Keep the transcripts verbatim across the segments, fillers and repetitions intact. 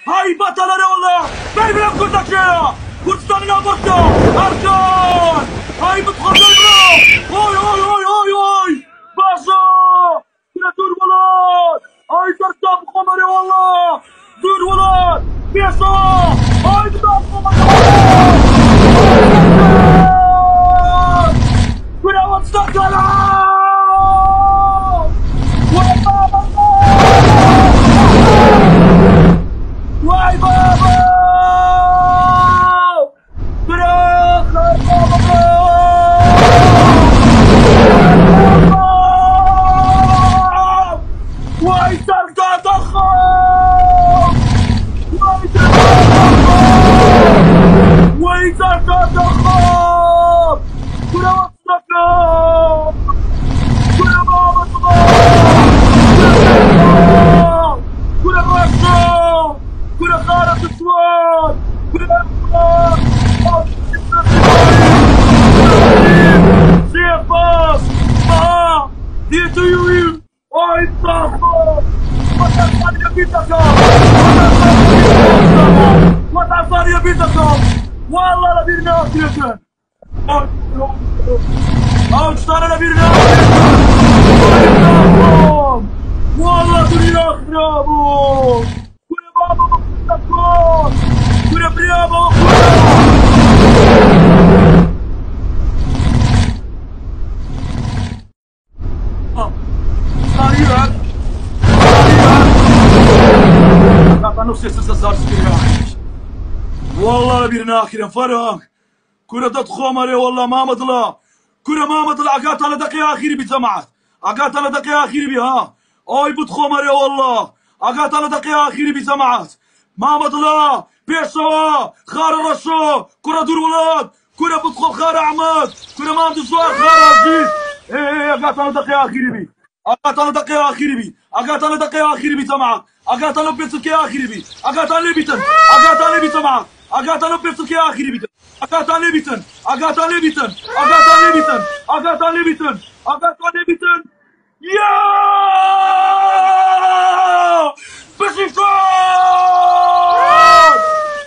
هاي بطلة والله بيبلغ كردكية كردستان نابرتا أركان هاي بتخرج البرا هاي هاي هاي هاي هاي باشا كنا دور ولاد هاي ترتاب خمري والله دور ولاد بيسا هاي ترتاب خمري والله كنا واتستقلها واي بابا فراخ بابا واي سرقة ضخم واي سرقة ضخم واي سرقة ضخم كنا وصلنا كنا بابا كنا رشا كنا خارج السواد كنا أفضل سيف باص اه ديتو يويو اي طاقة وتعصر يا بيتكم وتعصر يا بيتكم والله لبيرنا اخرتنا او اشترى لبيرنا اخرتنا والله دنيا اخرابو كل بابا مخلصكم كل بريابا صاريات صاريات نفسي استزار سكريات والله لبيرنا اخيرا فرق كل دت خمري والله ما مطلع كل ما مطلع عقات على دقيقة أخيرة بجماعة عقات على دقيقة أخيرة بها أي بد خمري والله عقات على دقيقة أخيرة بجماعة ما مطلع بيشوا خار الرشو كرة دور ولاد كرة بدخل خار أحمد كرة ما عندي سؤال خار عزيز إيه عقات على دقيقة أخيرة بي عقات على دقيقة أخيرة بي عقات على دقيقة أخيرة بجماعة عقات على بيتسكي أخيرة بي عقات على بيتن عقات على بجماعة عقات على بيتسكي أخيرة بي Agata Leviton, Agata Leviton, Agata Leviton, Agata Leviton, Agata Leviton. Yeah! بشكار!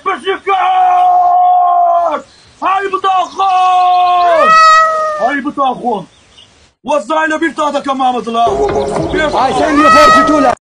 بشكار! هاي بتاخر! هاي بتاخر! وزعنا بيرتادا كمان مطلع. I send you forty-two.